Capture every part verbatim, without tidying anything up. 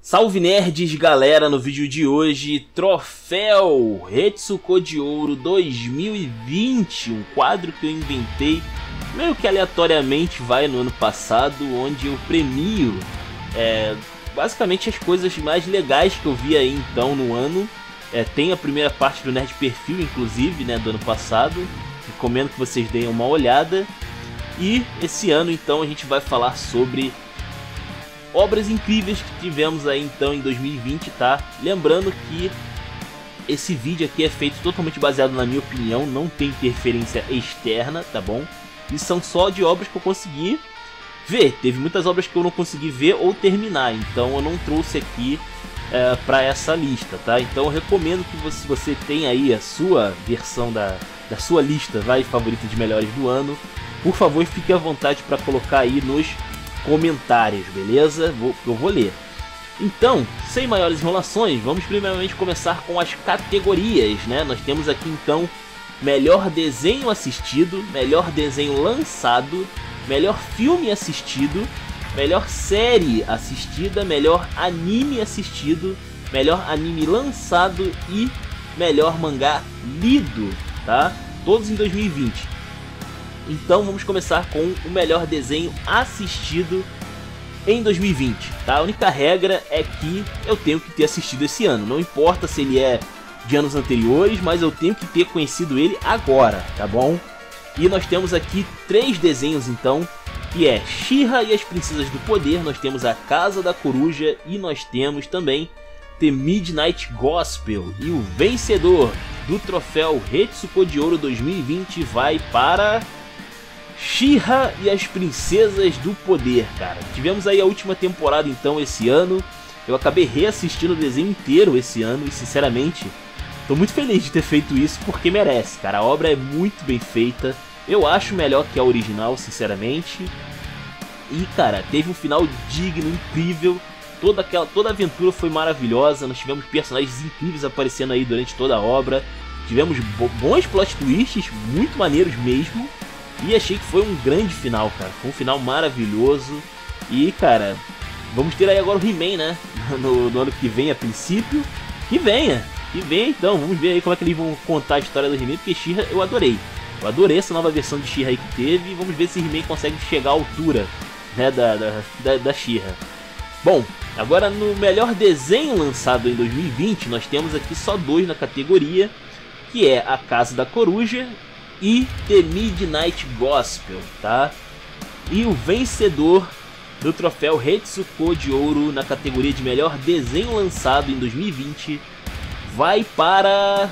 Salve nerds, galera, no vídeo de hoje, Troféu Retsuko de Ouro dois mil e vinte, um quadro que eu inventei meio que aleatoriamente, vai no ano passado, onde eu premio é, basicamente as coisas mais legais que eu vi aí então no ano. É, tem a primeira parte do Nerd Perfil, inclusive, né, do ano passado, recomendo que vocês deem uma olhada. E esse ano então a gente vai falar sobre obras incríveis que tivemos aí então em dois mil e vinte, tá? Lembrando que esse vídeo aqui é feito totalmente baseado na minha opinião, não tem interferência externa, tá bom? E são só de obras que eu consegui ver. Teve muitas obras que eu não consegui ver ou terminar, então eu não trouxe aqui é, para essa lista, tá? Então eu recomendo que você, se você tem aí a sua versão da, da sua lista, vai, favorita de melhores do ano, por favor fique à vontade para colocar aí nos comentários, beleza? Vou, eu vou ler. Então, sem maiores enrolações, vamos primeiramente começar com as categorias, né? Nós temos aqui então melhor desenho assistido, melhor desenho lançado, melhor filme assistido, melhor série assistida, melhor anime assistido, melhor anime lançado e melhor mangá lido, tá? Todos em dois mil e vinte. Então vamos começar com o melhor desenho assistido em dois mil e vinte, tá? A única regra é que eu tenho que ter assistido esse ano, não importa se ele é de anos anteriores, mas eu tenho que ter conhecido ele agora, tá bom? E nós temos aqui três desenhos então, que é She-Ra e as Princesas do Poder, nós temos A Casa da Coruja e nós temos também The Midnight Gospel. E o vencedor do troféu Retsuko de Ouro dois mil e vinte vai para She-Ra e as Princesas do Poder, cara. Tivemos aí a última temporada então esse ano. Eu acabei reassistindo o desenho inteiro esse ano e sinceramente tô muito feliz de ter feito isso porque merece, cara. A obra é muito bem feita. Eu acho melhor que a original, sinceramente. E, cara, teve um final digno, incrível. Toda aquela, toda a aventura foi maravilhosa. Nós tivemos personagens incríveis aparecendo aí durante toda a obra. Tivemos bons plot twists, muito maneiros mesmo. E achei que foi um grande final, cara. Foi um final maravilhoso. E, cara, vamos ter aí agora o He-Man, né? No, no ano que vem, a princípio. Que venha, que venha então. Vamos ver aí como é que eles vão contar a história do He-Man. Porque She-Ra eu adorei. Eu adorei essa nova versão de She-Ra aí que teve. E vamos ver se He-Man consegue chegar à altura, né, da, da, da, da She-Ra. Bom, agora no melhor desenho lançado em dois mil e vinte, nós temos aqui só dois na categoria. Que é A Casa da Coruja e The Midnight Gospel, tá? E o vencedor do troféu Retsuko de Ouro na categoria de melhor desenho lançado em dois mil e vinte vai para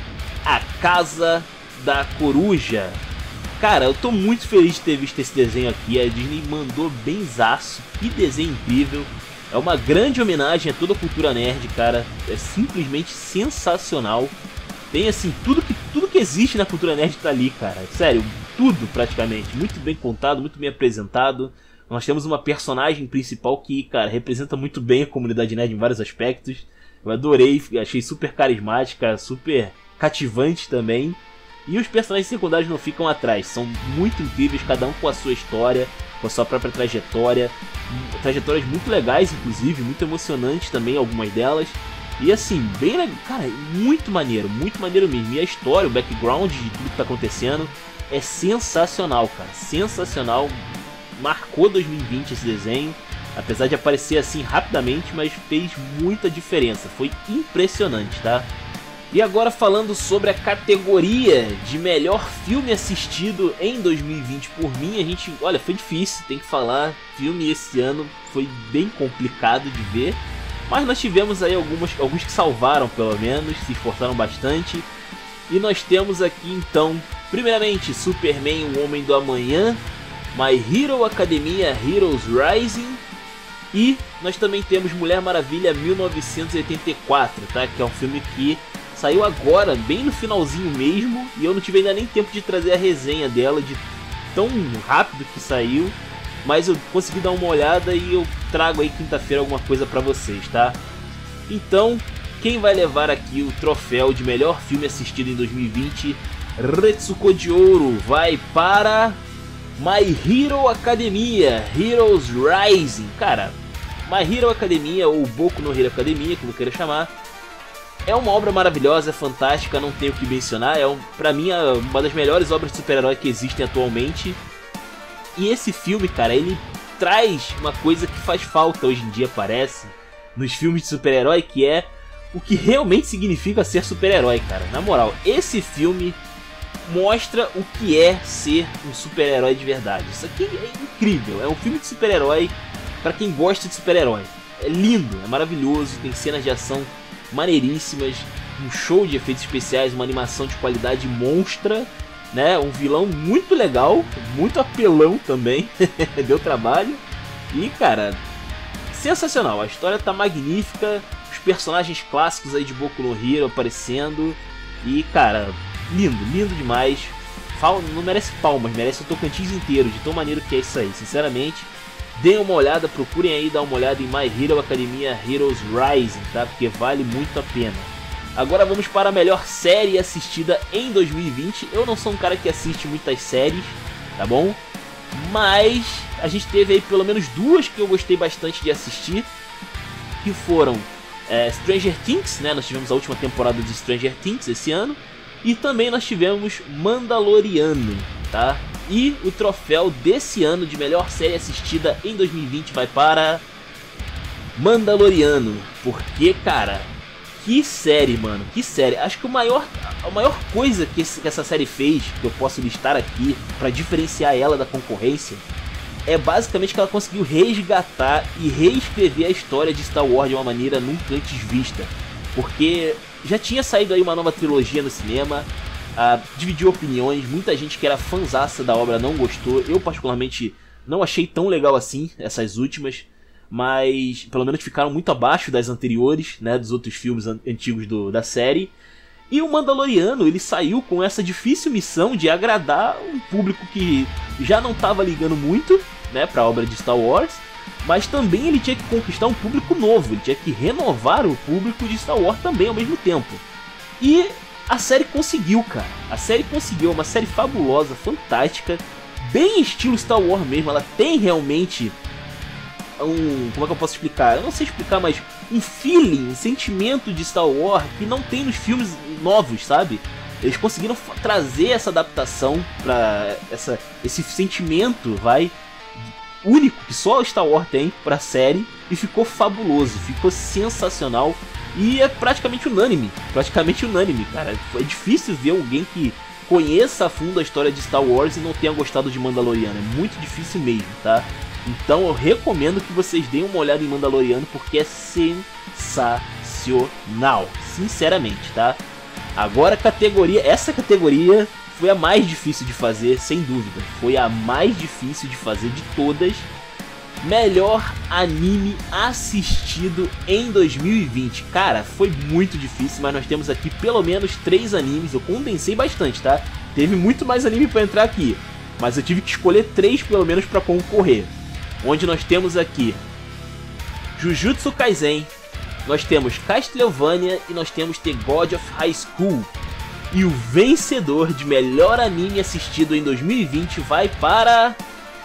A Casa da Coruja. Cara, eu tô muito feliz de ter visto esse desenho aqui. A Disney mandou benzaço, que desenho incrível. É uma grande homenagem a toda a cultura nerd, cara. É simplesmente sensacional. Tem assim, tudo que, tudo que existe na cultura nerd tá ali, cara. Sério, tudo praticamente. Muito bem contado, muito bem apresentado. Nós temos uma personagem principal que, cara, representa muito bem a comunidade nerd em vários aspectos. Eu adorei, achei super carismática, super cativante também. E os personagens secundários não ficam atrás. São muito incríveis, cada um com a sua história, com a sua própria trajetória. Trajetórias muito legais, inclusive, muito emocionantes também, algumas delas. E assim, bem legal, cara, muito maneiro, muito maneiro mesmo. E a história, o background de tudo que tá acontecendo é sensacional, cara, sensacional. Marcou dois mil e vinte esse desenho, apesar de aparecer assim rapidamente, mas fez muita diferença, foi impressionante, tá? E agora falando sobre a categoria de melhor filme assistido em dois mil e vinte por mim, a gente, olha, foi difícil, tem que falar, filme esse ano foi bem complicado de ver. Mas nós tivemos aí algumas, alguns que salvaram pelo menos, se esforçaram bastante. E nós temos aqui então, primeiramente, Superman, o Homem do Amanhã, My Hero Academia Heroes Rising. E nós também temos Mulher Maravilha mil novecentos e oitenta e quatro, tá? Que é um filme que saiu agora, bem no finalzinho mesmo. E eu não tive ainda nem tempo de trazer a resenha dela, de tão rápido que saiu. Mas eu consegui dar uma olhada e eu trago aí quinta-feira alguma coisa pra vocês, tá? Então, quem vai levar aqui o troféu de melhor filme assistido em dois mil e vinte, Retsuko de Ouro, vai para My Hero Academia Heroes Rising. Cara, My Hero Academia, ou Boku no Hero Academia, como eu queira chamar, é uma obra maravilhosa, é fantástica, não tenho o que mencionar. É, um, pra mim, é uma das melhores obras de super-herói que existem atualmente. E esse filme, cara, ele traz uma coisa que faz falta hoje em dia, parece, nos filmes de super-herói, que é o que realmente significa ser super-herói, cara. Na moral, esse filme mostra o que é ser um super-herói de verdade. Isso aqui é incrível, é um filme de super-herói pra quem gosta de super-herói. É lindo, é maravilhoso, tem cenas de ação maneiríssimas, um show de efeitos especiais, uma animação de qualidade monstra, né? Um vilão muito legal, muito apelão também, deu trabalho. E, cara, sensacional, a história tá magnífica, os personagens clássicos aí de Boku no Hero aparecendo. E, cara, lindo, lindo demais. Não merece palmas, merece o Tocantins inteiro, de tão maneiro que é isso aí, sinceramente. Deem uma olhada, procurem aí dar uma olhada em My Hero Academia Heroes Rising, tá? Porque vale muito a pena. Agora vamos para a melhor série assistida em dois mil e vinte. Eu não sou um cara que assiste muitas séries, tá bom? Mas a gente teve aí pelo menos duas que eu gostei bastante de assistir, que foram é, Stranger Things, né? Nós tivemos a última temporada de Stranger Things esse ano. E também nós tivemos Mandaloriano, tá? E o troféu desse ano de melhor série assistida em dois mil e vinte vai para Mandaloriano. Porque, cara, que série, mano, que série. Acho que o maior, a maior coisa que, esse, que essa série fez, que eu posso listar aqui pra diferenciar ela da concorrência, é basicamente que ela conseguiu resgatar e reescrever a história de Star Wars de uma maneira nunca antes vista. Porque já tinha saído aí uma nova trilogia no cinema, Uh, dividiu opiniões, muita gente que era fanzaça da obra não gostou. Eu particularmente não achei tão legal assim essas últimas, mas pelo menos ficaram muito abaixo das anteriores, né, dos outros filmes an antigos do, da série. E o Mandaloriano, ele saiu com essa difícil missão de agradar um público que já não estava ligando muito, né, para a obra de Star Wars, mas também ele tinha que conquistar um público novo, ele tinha que renovar o público de Star Wars também ao mesmo tempo. E a série conseguiu, cara. A série conseguiu, é uma série fabulosa, fantástica, bem estilo Star Wars mesmo. Ela tem realmente um... como é que eu posso explicar? Eu não sei explicar, mas um feeling, um sentimento de Star Wars que não tem nos filmes novos, sabe? Eles conseguiram trazer essa adaptação pra essa, esse sentimento, vai, único que só Star Wars tem pra série, e ficou fabuloso, ficou sensacional. E é praticamente unânime, praticamente unânime, cara. É difícil ver alguém que conheça a fundo a história de Star Wars e não tenha gostado de Mandaloriano. É muito difícil mesmo, tá? Então eu recomendo que vocês deem uma olhada em Mandaloriano, porque é sensacional, sinceramente, tá? Agora a categoria, essa categoria foi a mais difícil de fazer, sem dúvida. Foi a mais difícil de fazer de todas. Melhor anime assistido em dois mil e vinte. Cara, foi muito difícil, mas nós temos aqui pelo menos três animes. Eu condensei bastante, tá? Teve muito mais anime pra entrar aqui, mas eu tive que escolher três pelo menos pra concorrer. Onde nós temos aqui Jujutsu Kaisen, nós temos Castlevania e nós temos The God of High School. E o vencedor de melhor anime assistido em dois mil e vinte vai para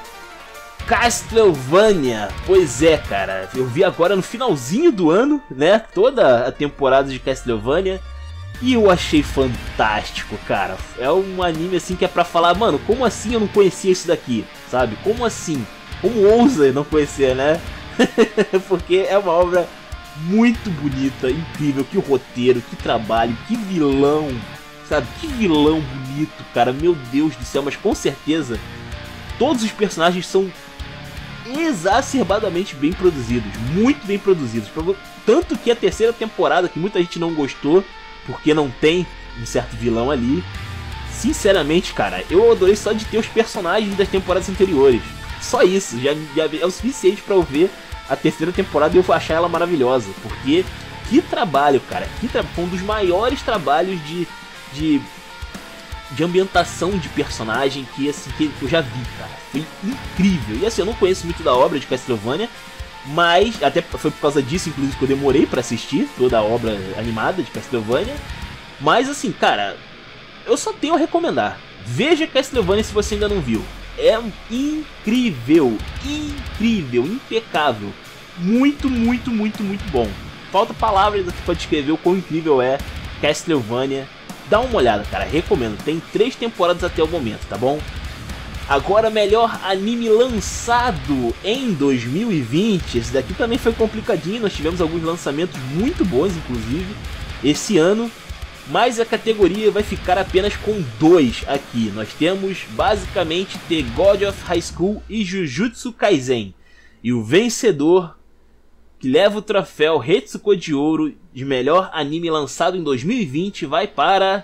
Castlevania. Pois é, cara, eu vi agora no finalzinho do ano, né, toda a temporada de Castlevania, e eu achei fantástico, cara. É um anime assim que é pra falar, mano, como assim eu não conhecia isso daqui, sabe? Como assim? Como ousa não conhecer, né? Porque é uma obra muito bonita, incrível, que roteiro, que trabalho, que vilão, sabe? Que vilão bonito, cara, meu Deus do céu. Mas com certeza todos os personagens são exacerbadamente bem produzidos, muito bem produzidos. Tanto que a terceira temporada, que muita gente não gostou porque não tem um certo vilão ali, sinceramente, cara, eu adorei só de ter os personagens das temporadas anteriores. Só isso, já, já é o suficiente pra eu ver a terceira temporada e eu achar ela maravilhosa. Porque que trabalho, cara, que tra... foi um dos maiores trabalhos de, de, de ambientação de personagem que, assim, que eu já vi, cara. Foi incrível. E assim, eu não conheço muito da obra de Castlevania, mas até foi por causa disso, inclusive, que eu demorei pra assistir toda a obra animada de Castlevania. Mas assim, cara, eu só tenho a recomendar. Veja Castlevania se você ainda não viu. É incrível, incrível, impecável. muito, muito, muito, muito bom. Falta palavras aqui para descrever o quão incrível é Castlevania. Dá uma olhada, cara, recomendo. Tem três temporadas até o momento, tá bom? Agora, melhor anime lançado em dois mil e vinte. Esse daqui também foi complicadinho, nós tivemos alguns lançamentos muito bons, inclusive, esse ano. Mas a categoria vai ficar apenas com dois aqui. Nós temos, basicamente, The God of High School e Jujutsu Kaisen. E o vencedor, que leva o troféu Retsuko de Ouro de melhor anime lançado em dois mil e vinte, vai para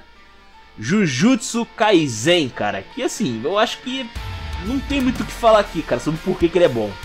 Jujutsu Kaisen, cara. Que assim, eu acho que não tem muito o que falar aqui, cara, sobre por que que ele é bom.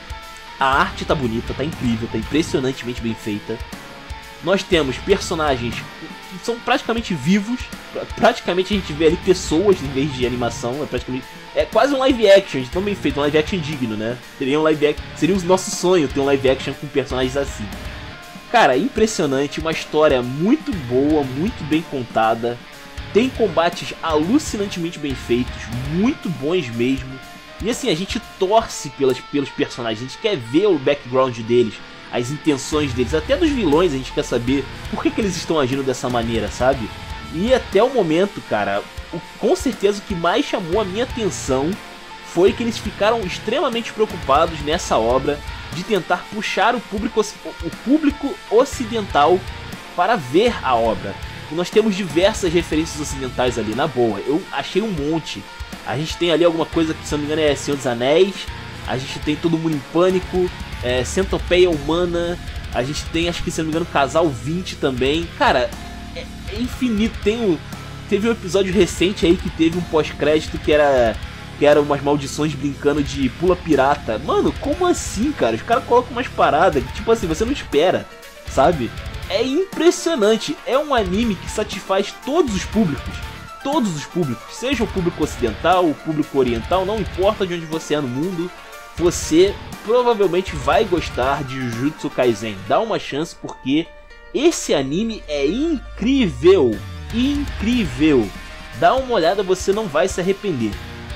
A arte tá bonita, tá incrível, tá impressionantemente bem feita. Nós temos personagens que são praticamente vivos. Praticamente a gente vê ali pessoas em vez de animação. É, praticamente, é quase um live action, tão bem feito, um live action digno, né? Seria, um live action, seria o nosso sonho ter um live action com personagens assim. Cara, impressionante, uma história muito boa, muito bem contada. Tem combates alucinantemente bem feitos, muito bons mesmo. E assim, a gente torce pelas, pelos personagens, a gente quer ver o background deles, as intenções deles, até dos vilões a gente quer saber por que, que eles estão agindo dessa maneira, sabe? E até o momento, cara, o, com certeza o que mais chamou a minha atenção foi que eles ficaram extremamente preocupados nessa obra de tentar puxar o público, o público ocidental para ver a obra. E nós temos diversas referências ocidentais ali, na boa, eu achei um monte. A gente tem ali alguma coisa que, se não me engano, é Senhor dos Anéis. A gente tem Todo Mundo em Pânico, é, Centopeia Humana. A gente tem, acho que, se não me engano, Casal vinte também. Cara, é, é infinito. Tem o, teve um episódio recente aí que teve um pós-crédito que era, que era umas maldições brincando de pula pirata. Mano, como assim, cara? Os caras colocam umas paradas que, tipo assim, você não espera, sabe? É impressionante. É um anime que satisfaz todos os públicos. Todos os públicos, seja o público ocidental, o público oriental, não importa de onde você é no mundo, você provavelmente vai gostar de Jujutsu Kaisen. Dá uma chance porque esse anime é incrível, incrível. Dá uma olhada, você não vai se arrepender,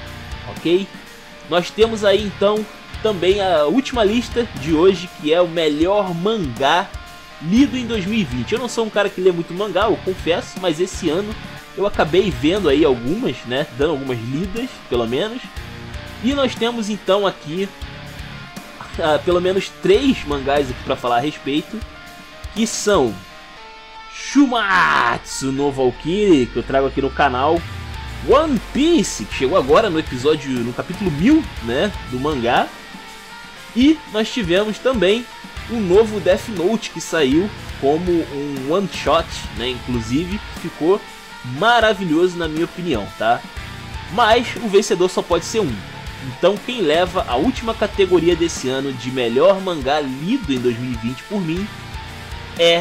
ok? Nós temos aí então também a última lista de hoje, que é o melhor mangá lido em dois mil e vinte. Eu não sou um cara que lê muito mangá, eu confesso, mas esse ano eu acabei vendo aí algumas, né, dando algumas lidas, pelo menos. E nós temos então aqui uh, pelo menos três mangás aqui para falar a respeito, que são Shumatsu no Valkyrie, que eu trago aqui no canal, One Piece, que chegou agora no episódio, no capítulo mil, né, do mangá. E nós tivemos também um novo Death Note que saiu como um one shot, né, inclusive, que ficou maravilhoso na minha opinião, tá? Mas o vencedor só pode ser um. Então quem leva a última categoria desse ano de melhor mangá lido em dois mil e vinte por mim é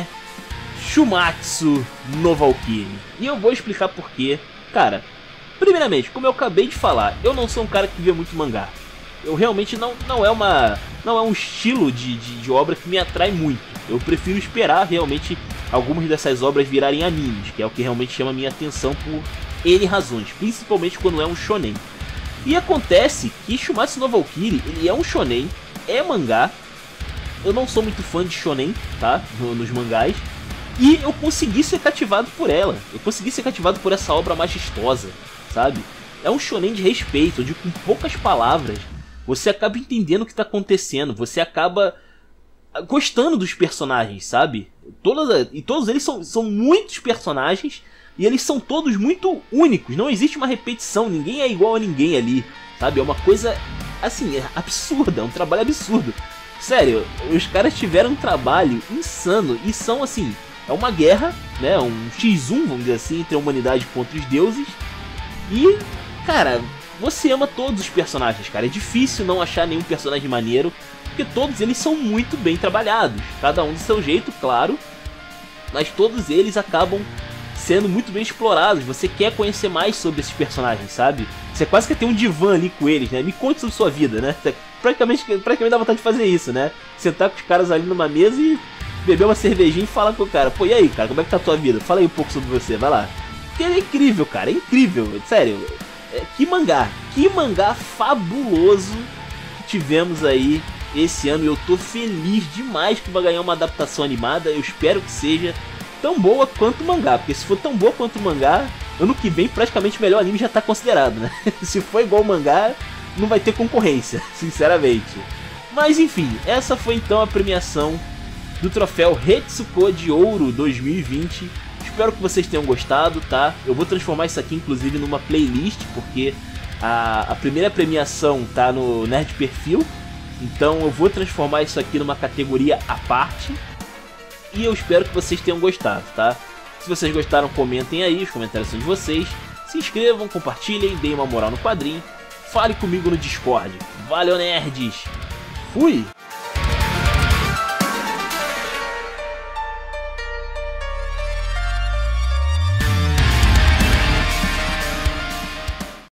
Shumatsu no Valkyrie. E eu vou explicar por quê. Cara, primeiramente, como eu acabei de falar, eu não sou um cara que vê muito mangá. Eu realmente não, não é uma não é um estilo de, de, de obra que me atrai muito. Eu prefiro esperar realmente algumas dessas obras virarem animes, que é o que realmente chama a minha atenção por N razões, principalmente quando é um shonen. E acontece que Shumatsu no Valkyrie, ele é um shonen, é mangá. Eu não sou muito fã de shonen, tá, no, nos mangás. E eu consegui ser cativado por ela. Eu consegui ser cativado por essa obra majestosa, sabe? É um shonen de respeito, onde com poucas palavras você acaba entendendo o que está acontecendo. Você acaba gostando dos personagens, sabe? Todas, e todos eles são, são muitos personagens. E eles são todos muito únicos. Não existe uma repetição. Ninguém é igual a ninguém ali, sabe? É uma coisa, assim, é absurda. É um trabalho absurdo. Sério, os caras tiveram um trabalho insano. E são, assim, é uma guerra, né? Um xis um, vamos dizer assim, entre a humanidade contra os deuses. E, cara, você ama todos os personagens, cara. É difícil não achar nenhum personagem maneiro, porque todos eles são muito bem trabalhados. Cada um do seu jeito, claro. Mas todos eles acabam sendo muito bem explorados. Você quer conhecer mais sobre esses personagens, sabe? Você quase quer ter um divã ali com eles, né? Me conte sobre sua vida, né? Você praticamente, praticamente dá vontade de fazer isso, né? Sentar com os caras ali numa mesa e beber uma cervejinha e falar com o cara. Pô, e aí, cara, como é que tá a tua vida? Fala aí um pouco sobre você, vai lá. Porque ele é incrível, cara, é incrível, sério. É, que mangá, que mangá fabuloso que tivemos aí esse ano e eu tô feliz demais que vai ganhar uma adaptação animada. Eu espero que seja tão boa quanto o mangá, porque se for tão boa quanto o mangá, ano que vem praticamente o melhor anime já tá considerado, né? Se for igual o mangá, não vai ter concorrência, sinceramente. Mas enfim, essa foi então a premiação do troféu Retsuko de Ouro dois mil e vinte. Espero que vocês tenham gostado, tá? Eu vou transformar isso aqui inclusive numa playlist, porque a, a primeira premiação tá no Nerd Perfil. Então eu vou transformar isso aqui numa categoria à parte. E eu espero que vocês tenham gostado, tá? Se vocês gostaram, comentem aí, os comentários são de vocês. Se inscrevam, compartilhem, deem uma moral no quadrinho. Fale comigo no Discord. Valeu, nerds! Fui!